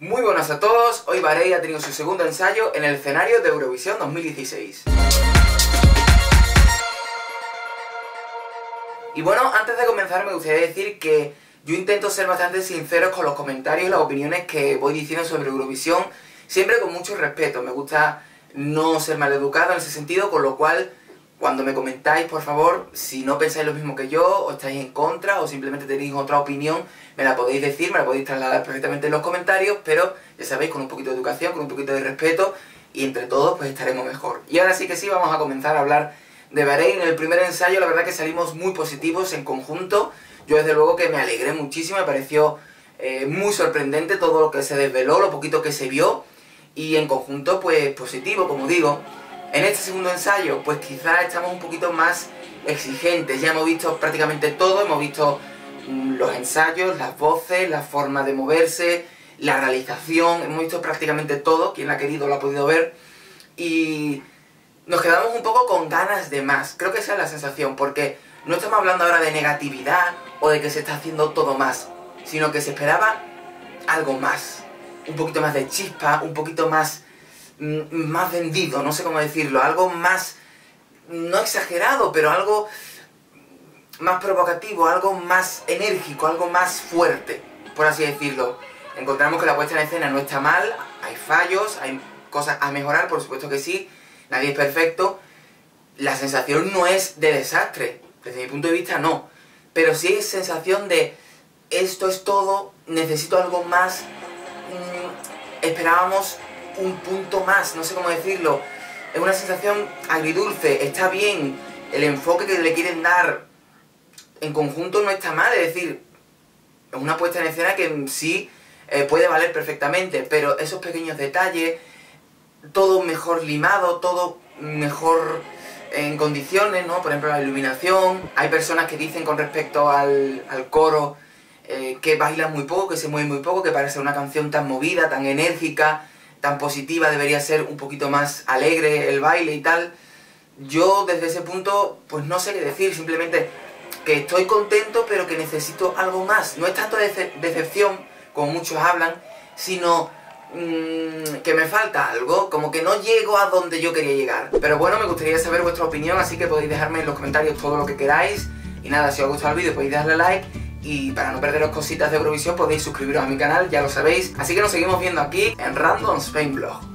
Muy buenas a todos, hoy Bahrein ha tenido su segundo ensayo en el escenario de Eurovisión 2016. Y bueno, antes de comenzar me gustaría decir que yo intento ser bastante sincero con los comentarios y las opiniones que voy diciendo sobre Eurovisión, siempre con mucho respeto. Me gusta no ser maleducado en ese sentido, con lo cual, cuando me comentáis, por favor, si no pensáis lo mismo que yo, o estáis en contra, o simplemente tenéis otra opinión, me la podéis decir, me la podéis trasladar perfectamente en los comentarios, pero ya sabéis, con un poquito de educación, con un poquito de respeto, y entre todos pues estaremos mejor. Y ahora sí que sí, vamos a comenzar a hablar de Bahrein. En el primer ensayo la verdad que salimos muy positivos en conjunto. Yo desde luego que me alegré muchísimo, me pareció muy sorprendente todo lo que se desveló, lo poquito que se vio, y en conjunto pues positivo, como digo. En este segundo ensayo pues quizás estamos un poquito más exigentes, ya hemos visto prácticamente todo, hemos visto los ensayos, las voces, la forma de moverse, la realización, hemos visto prácticamente todo, quien la ha querido lo ha podido ver, y nos quedamos un poco con ganas de más. Creo que esa es la sensación, porque no estamos hablando ahora de negatividad o de que se está haciendo todo más, sino que se esperaba algo más, un poquito más de chispa, un poquito más vendido, no sé cómo decirlo, algo más, no exagerado, pero algo más provocativo, algo más enérgico, algo más fuerte, por así decirlo. Encontramos que la puesta en escena no está mal, hay fallos, hay cosas a mejorar, por supuesto que sí, nadie es perfecto. La sensación no es de desastre, desde mi punto de vista no, pero sí es sensación de esto es todo, necesito algo más, esperábamos un punto más, no sé cómo decirlo, es una sensación agridulce. Está bien el enfoque que le quieren dar en conjunto, no está mal, es decir, es una puesta en escena que sí puede valer perfectamente, pero esos pequeños detalles, todo mejor limado, todo mejor en condiciones, ¿no? Por ejemplo, la iluminación. Hay personas que dicen con respecto al coro que bailan muy poco, que se mueven muy poco, que para ser una canción tan movida, tan enérgica, tan positiva, debería ser un poquito más alegre el baile y tal. Yo desde ese punto pues no sé qué decir, simplemente que estoy contento pero que necesito algo más. No es tanto decepción como muchos hablan, sino que me falta algo, como que no llego a donde yo quería llegar. Pero bueno, me gustaría saber vuestra opinión, así que podéis dejarme en los comentarios todo lo que queráis. Y nada, si os ha gustado el vídeo podéis darle like, y para no perderos cositas de Eurovisión podéis suscribiros a mi canal, ya lo sabéis. Así que nos seguimos viendo aquí en Random Spain Blog.